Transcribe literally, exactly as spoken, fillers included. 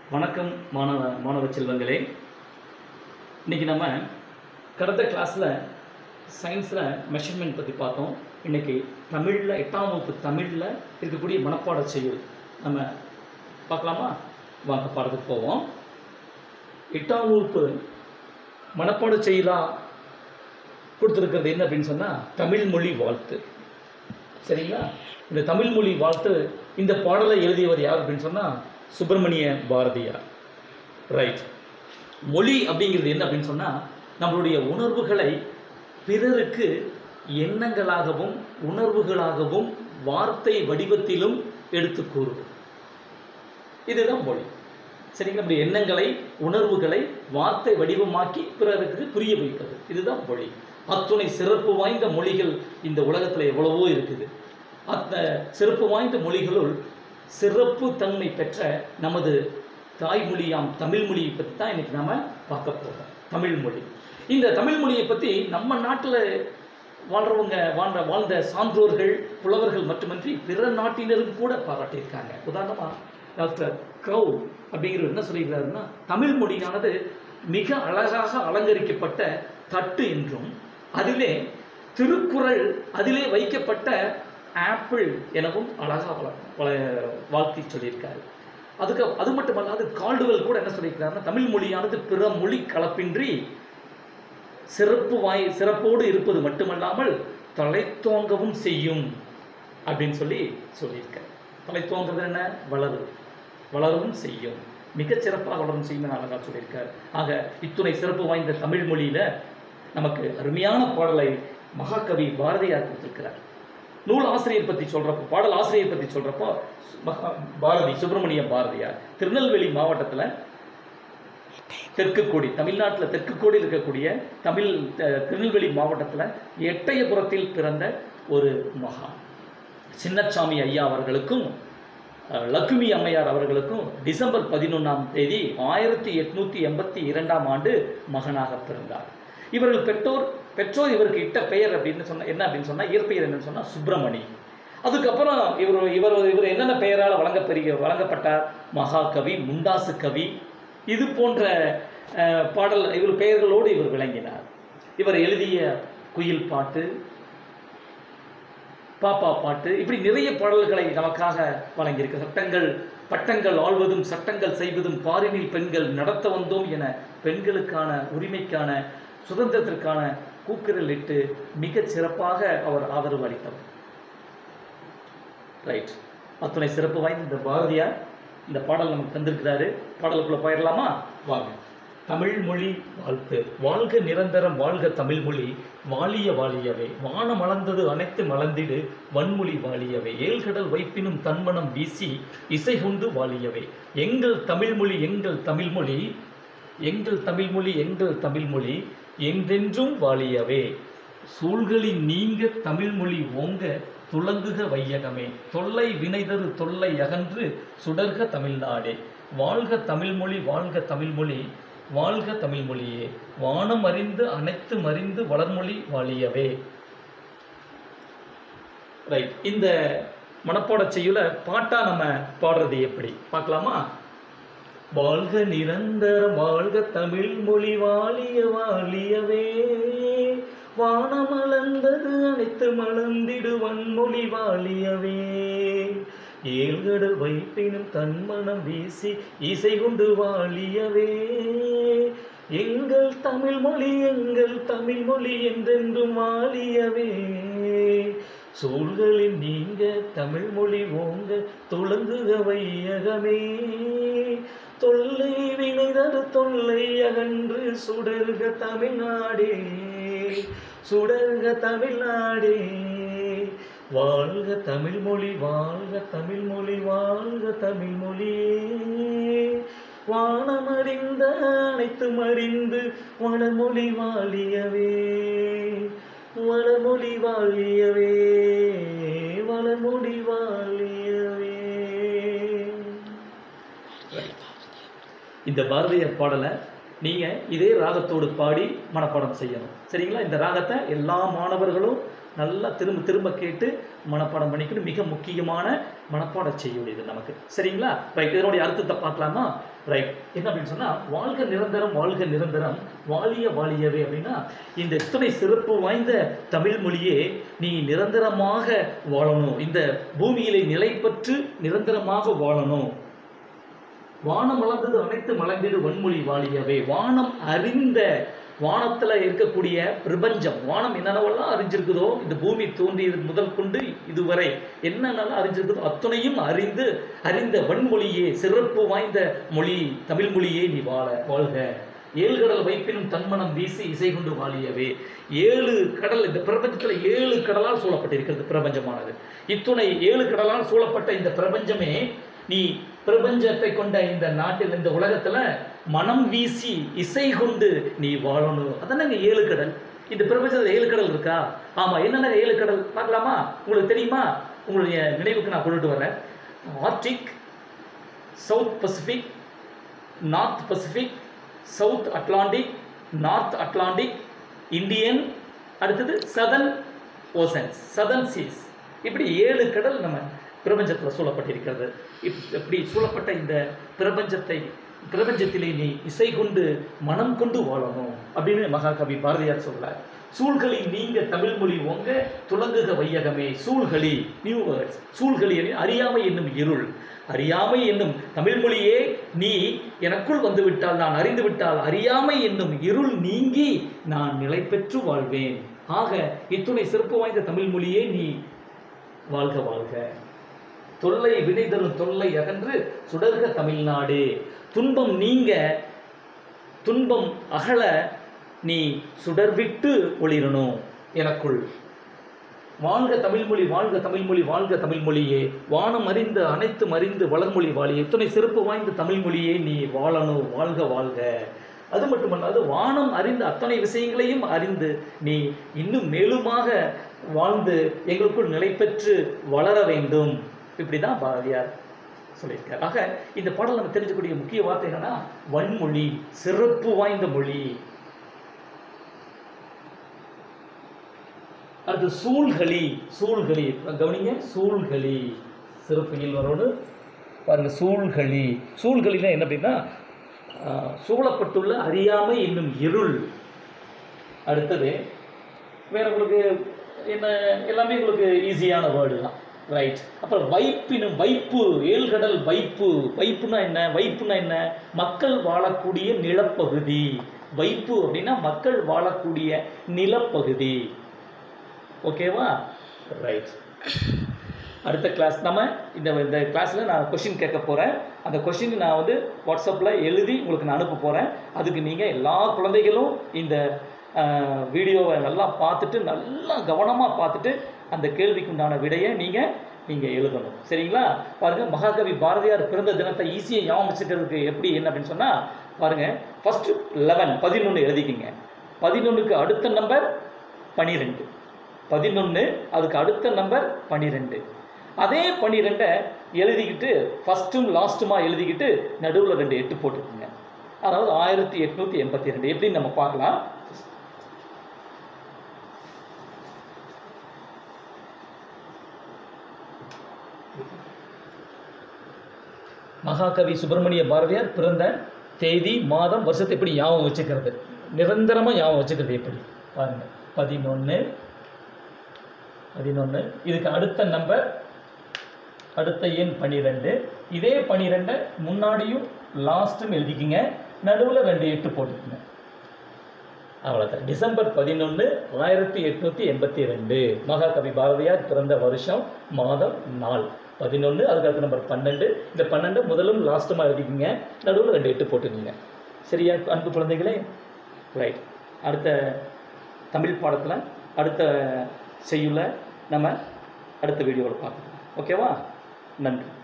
வணக்கம் மாணவ மாணவ செல்வங்களே. இன்றைக்கி நம்ம கடந்த கிளாஸில் சயின்ஸில் மெஷர்மெண்ட் பற்றி பார்த்தோம். இன்றைக்கி தமிழில் எட்டாம் வகுப்பு தமிழில் இருக்கக்கூடிய மனப்பாட செய்யுள் நம்ம பார்க்கலாமா? வாங்க பாடத்துக்கு போவோம். எட்டாம் வகுப்பு மனப்பாட செய்யுளாக கொடுத்துருக்கிறது என்ன அப்படின்னு சொன்னால் தமிழ் மொழி வாழ்த்து. சரிங்களா? இந்த தமிழ் மொழி வாழ்த்து இந்த பாடலை எழுதியவர் யார் அப்படின்னு சொன்னால் சுப்பிரமணிய பாரதியார். ரைட். மொழி அப்படிங்கிறது என்ன அப்படின்னு சொன்னால் நம்மளுடைய உணர்வுகளை பிறருக்கு எண்ணங்களாகவும் உணர்வுகளாகவும் வார்த்தை வடிவத்திலும் எடுத்து கூறுவது. இதுதான் மொழி. சரிங்களா? நம்முடைய எண்ணங்களை உணர்வுகளை வார்த்தை வடிவமாக்கி பிறருக்கு புரிய வைப்பது, இதுதான் மொழி. அத்துணை சிறப்பு வாய்ந்த மொழிகள் இந்த உலகத்தில் எவ்வளவோ இருக்குது. அந்த சிறப்பு வாய்ந்த மொழிகளுள் சிறப்பு தன்மை பெற்ற நமது தாய்மொழியாம் தமிழ் மொழியை பற்றி தான் இன்றைக்கி நாம் பார்க்க போகிறோம். தமிழ் மொழி. இந்த தமிழ் மொழியை பற்றி நம்ம நாட்டில் வாழ்கிறவங்க வாழ்ந்த வாழ்ந்த சான்றோர்கள் புலவர்கள் மட்டுமன்றி பிற நாட்டினரும் கூட பாராட்டியிருக்காங்க. உதாரணமாக டாக்டர் க்ரௌ அப்படிங்கிறவர் என்ன சொல்லியிருக்கிறாருன்னா, தமிழ் மொழியானது மிக அழகாக அலங்கரிக்கப்பட்ட தட்டு என்றும் அதிலே திருக்குறள் அதிலே வைக்கப்பட்ட ஆப்பிள் எனவும் அழகாக வாழ்த்தி சொல்லியிருக்காரு. அதுக்கு அது மட்டுமல்லாது கால்டுவெல் கூட என்ன சொல்லியிருக்கிறாருன்னா, தமிழ் மொழியானது பிற மொழி கலப்பின்றி சிறப்பு வாய் சிறப்போடு இருப்பது மட்டுமல்லாமல் தலைத்தோங்கவும் செய்யும் அப்படின்னு சொல்லி சொல்லியிருக்காரு. தலைத்தோங்கிறது என்ன? வளரு வளரவும் செய்யும், மிகச்சிறப்பாக வளரும் செய்யும் அழகாக சொல்லியிருக்காரு. ஆக இத்துணை சிறப்பு வாய்ந்த தமிழ் மொழியில் நமக்கு அருமையான பாடலை மகாகவி பாரதியார் கொடுத்திருக்கிறார். நூல் ஆசிரியர் பற்றி சொல்கிறப்போ, பாடல் ஆசிரியர் பற்றி சொல்கிறப்போ பாரதி சுப்பிரமணிய பாரதியார் திருநெல்வேலி மாவட்டத்தில் தெற்குக்கோடி, தமிழ்நாட்டில் தெற்குக்கோடி இருக்கக்கூடிய தமிழ் திருநெல்வேலி மாவட்டத்தில் எட்டயபுரத்தில் பிறந்த ஒரு மகா. சின்னசாமி ஐயா அவர்களுக்கும் லக்ஷ்மி அம்மையார் அவர்களுக்கும் டிசம்பர் பதினொன்றாம் தேதி ஆயிரத்தி எட்நூற்றி எண்பத்தி இரண்டாம் ஆண்டு மகனாக பிறந்தார். இவர்கள் பெற்றோர் பெற்றோர் இவருக்கு இட்ட பெயர் அப்படின்னு சொன்னால் என்ன அப்படின்னு சொன்னால், இயற்பெயர் என்னன்னு சொன்னால் சுப்பிரமணி. அதுக்கப்புறம் இவர் இவர் இவர் என்னென்ன பெயரால் வழங்கப்பெரிய வழங்கப்பட்டார்? மகாகவி, முண்டாசு கவி, இது போன்ற பாடல் இவர் பெயர்களோடு இவர் விளங்கினார். இவர் எழுதிய குயில் பாட்டு, பாப்பா பாட்டு, இப்படி நிறைய பாடல்களை நமக்காக வழங்கியிருக்க. சட்டங்கள் பட்டங்கள் ஆள்வதும் சட்டங்கள் செய்வதும் பாரினில் பெண்கள் நடத்த வந்தோம் என பெண்களுக்கான உரிமைக்கான சுதந்திரத்திற்கான கூக்குரல் இட்டு மிக சிறப்பாக அவர் ஆதரவு அளித்தவர். ரைட். அத்துணை சிறப்பு வாய்ந்த இந்த பாரதியார் இந்த பாடல் நமக்கு தந்திருக்கிறாரு. பாடலுக்குள்ள போயிடலாமா? வாங்க. தமிழ் மொழி வாழ்த்து. வாழ்க நிரந்தரம் வாழ்க தமிழ் மொழி, வாழிய வாழியவே வானம் மலர்ந்தது அனைத்து மலர்ந்திடு வன்மொழி வாழியவே, ஏழ்கடல் வைப்பினும் தன்மனம் வீசி இசை கொண்டு வாழியவே, எங்கள் தமிழ்மொழி எங்கள் தமிழ்மொழி எங்கள் தமிழ்மொழி எங்கள் தமிழ்மொழி என்றென்றும் வாழியவே, சூழ்களின் நீங்க தமிழ்மொழி ஓங்க துலங்குக வையகமே, தொல்லை வினைதரு தொல்லை அகன்று சுடர்க தமிழ்நாடே, வாழ்க தமிழ்மொழி வாழ்க தமிழ்மொழி வாழ்க தமிழ்மொழியே, வானம் அறிந்து அனைத்து மறிந்து வளர்மொழி வாழியவே. ரைட். இந்த மனப்பாட செய்யுள பாட்டா நம்ம பாடுறது எப்படி பார்க்கலாமா? வாழ்க நிரந்தரம் வாழ்க தமிழ் மொழி வாழிய வாழியவே, வானமலர்ந்தது அனைத்து மலர்ந்திடு வன்மொழி வாழியவே, ஏழ்கடல் வைப்பினும் தன்மனம் வீசி இசை கொண்டு வாழியவே, எங்கள் தமிழ் மொழி எங்கள் தமிழ் மொழி என்றென்றும் வாழியவே, சூழ்களில் நீங்க தமிழ் மொழி ஓங்க துலங்குக வையகமே, தொல்லை வினைதரு தொல்லை அகன்று சுடர்க தமிழ்நாடே சுடர்க தமிழ்நாடே, வாழ்க தமிழ் மொழி வாழ்க தமிழ் மொழி வாழ்க தமிழ் மொழியே, வானமறிந்த அனைத்து மறிந்து வளமொழி வாழியவே வளமொழி வாழியவே வளமொழி வாழியவே. இந்த பாரதியார் பாடலை நீங்கள் இதே ராகத்தோடு பாடி மனப்பாடம் செய்யணும். சரிங்களா? இந்த ராகத்தை எல்லா மாணவர்களும் நல்லா திரும்ப திரும்ப கேட்டு மனப்பாடம் பண்ணிக்கணும். மிக முக்கியமான மனப்பாட செய்யுள் இது நமக்கு. சரிங்களா? ரைட். இதனுடைய அர்த்தத்தை பார்க்கலாமா? ரைட். என்ன அப்படின்னு சொன்னால், வாழ்க நிரந்தரம் வாழ்க நிரந்தரம் வாழிய வாழியவே அப்படின்னா, இந்த இத்தனை சிறப்பு வாய்ந்த தமிழ் மொழியே நீ நிரந்தரமாக வாழணும், இந்த பூமியிலே நிலை பெற்று நிரந்தரமாக வாழணும். வானம் மலர்ந்தது அனைத்து மலர்ந்திடு வன்மொழி வாழியவே. வானம் அறிந்த, வானத்தில் இருக்கக்கூடிய பிரபஞ்சம், வானம் என்னென்னவெல்லாம் அறிஞ்சிருக்குதோ, இந்த பூமி தோன்றியது முதல் கொண்டு இதுவரை என்னென்னலாம் அறிஞ்சிருக்குதோ அத்தனையும் அறிந்து அறிந்த வன்மொழியே, சிறப்பு வாய்ந்த மொழி தமிழ் மொழியே நீ வாழ வாழ்க. ஏழு கடல் வைப்பினும் தன்மனம் வீசி இசை கொண்டு வாழியவே. ஏழு கடல், இந்த பிரபஞ்சத்தில் ஏழு கடலால் சூழப்பட்டிருக்கிறது பிரபஞ்சமானது. இத்துணை ஏழு கடலால் சூழப்பட்ட இந்த பிரபஞ்சமே, நீ பிரபஞ்சத்தை கொண்ட இந்த நாட்டில், இந்த உலகத்தில் மனம் வீசி இசை கொண்டு நீ வாழணும். அதானங்க ஏழு கடல். இந்த பிரபஞ்சத்தில் ஏழு கடல் இருக்கா? ஆமாம். என்னென்ன ஏழு கடல் பார்க்கலாமா? உங்களுக்கு தெரியுமா? உங்களுடைய நினைவுக்கு நான் கொண்டுட்டு வரேன். Arctic, South Pacific, North Pacific, South Atlantic, North Atlantic, Indian, அடுத்தது சதர்ன் ஓசன்ஸ், சதர்ன் சீஸ். இப்படி ஏழு கடல் நம்ம பிரபஞ்சத்தில் சூழப்பட்டிருக்கிறது. இப்படி சூழப்பட்ட இந்த பிரபஞ்சத்தை, பிரபஞ்சத்திலே நீ இசை கொண்டு மனம் கொண்டு வாழணும் அப்படின்னு மகாகவி பாரதியார் சொல்றார். சூழ்களி நீங்க தமிழ் மொழி உங்க துலங்குக வையகமே. சூழ்களி, நியூ வேர்ட்ஸ். சூழ்களி அறியாமை என்னும் இருள். அறியாமை என்னும் தமிழ் மொழியே நீ எனக்குள் வந்து விட்டால், நான் அறிந்து விட்டால் அறியாமை என்னும் இருள் நீங்கி நான் நிலை பெற்று வாழ்வேன். ஆக இத்துணை சிறப்பு வாய்ந்த தமிழ் மொழியே நீ வாழ்க வாழ்க. தொல்லை வினை தரும் தொல்லை அகன்று சுடர்க தமிழ்நாடு. துன்பம் நீங்க, துன்பம் அகல நீ சுடர்விட்டு ஒளிரணும் எனக்குள். வாழ்க தமிழ்மொழி வாழ்க தமிழ்மொழி வாழ்க தமிழ்மொழியே. வானம் அறிந்து அனைத்தும் அறிந்து வளர்மொழி வாழிய. இத்தனை சிறப்பு வாய்ந்த தமிழ்மொழியே நீ வாழணும், வாழ்க வாழ்க. அது மட்டுமல்லாது வானம் அறிந்த அத்தனை விஷயங்களையும் அறிந்து நீ இன்னும் மேலுமாக வாழ்ந்து எங்களுக்குள் நிலை பெற்று வளர வேண்டும். இப்படி தான் பாரதியார் சொல்லியிருக்கார். ஆக இந்த பாடல் நம்ம தெரிஞ்சக்கூடிய முக்கிய வார்த்தை என்னன்னா வன்மொழி, சிறப்பு வாய்ந்த மொழி. அடுத்து சூழ்களி. சூழ்களி கவனிங்க, சூழ்களி சிறப்புயில் வரணும் பாருங்க. சூழ்களி, சூழ்களினா என்ன அப்படின்னா, சூழப்பட்டுள்ள அறியாமை என்னும் இருள். அடுத்தது வேற உங்களுக்கு என்ன, எல்லாமே உங்களுக்கு ஈஸியான வேர்டு தான். ரைட். அப்புறம் வைப்பினும், வைப்பு, ஏழ்கடல் வைப்பு. வைப்புனா என்ன? வைப்புனா என்ன? மக்கள் வாழக்கூடிய நிலப்பகுதி. வைப்பு அப்படின்னா மக்கள் வாழக்கூடிய நிலப்பகுதி. ஓகேவா? ரைட். அடுத்த கிளாஸ் நம்ம இந்த இந்த கிளாஸில் நான் கொஷின் கேட்க போகிறேன். அந்த கொஷின் நான் வந்து வாட்ஸ்அப்பில் எழுதி உங்களுக்கு நான் அனுப்ப போகிறேன். அதுக்கு நீங்கள் எல்லா குழந்தைகளும் இந்த வீடியோவை நல்லா பார்த்துட்டு, நல்லா கவனமாக பார்த்துட்டு அந்த கேள்விக்கு உண்டான விடையை நீங்கள் நீங்கள் எழுதணும். சரிங்களா? பாருங்கள், மகாகவி பாரதியார் பிறந்த தினத்தை ஈஸியாக ஞாபகம் வச்சுக்கிறதுக்கு எப்படி என்ன அப்படின்னு சொன்னால், பாருங்கள், ஃபஸ்ட்டு லெவன் பதினொன்று எழுதிக்கிங்க. பதினொன்றுக்கு அடுத்த நம்பர் பன்னிரெண்டு. பதினொன்று அதுக்கு அடுத்த நம்பர் பன்னிரெண்டு. அதே பன்னிரெண்டை எழுதிக்கிட்டு ஃபஸ்ட்டும் லாஸ்ட்டுமா எழுதிக்கிட்டு நடுவில் ரெண்டு எட்டு போட்டுக்குங்க. அதாவது ஆயிரத்தி எட்நூற்றி எண்பத்தி ரெண்டு. எப்படின்னு நம்ம பார்க்கலாம். மகாகவி சுப்பிரமணிய பாரதியார் பிறந்த தேதி, மாதம், வருஷத்தை எப்படி ஞாபகம் வச்சுக்கிறது, நிரந்தரமாக ஞாபகம் வச்சுக்கிறது எப்படி பாருங்கள். பதினொன்று பதினொன்று இதுக்கு அடுத்த நம்பர், அடுத்த எண் பன்னிரெண்டு. இதே பன்னிரெண்டை முன்னாடியும் லாஸ்ட்டும் எழுதிக்கிங்க, நடுவில் ரெண்டு எட்டு போட்டுக்குங்க. அவ்வளோதான். டிசம்பர் பதினொன்று ஆயிரத்தி எட்நூற்றி எண்பத்தி ரெண்டு மகாகவி பாரதியார் பிறந்த வருஷம், மாதம், நாள் பதினொன்று. அதுக்கு அடுத்த நம்பர் பன்னெண்டு. இந்த பன்னெண்டு முதலும் லாஸ்ட்டுமாக எழுதிக்கிங்க, நடுவில் ரெண்டு எட்டு போட்டுக்குங்க. சரியா அன்பு குழந்தைகளே? ரைட். அடுத்த தமிழ் பாடத்தில் அடுத்த செய்யுள்ள நம்ம அடுத்த வீடியோவில் பார்க்கலாம். ஓகேவா? நன்றி.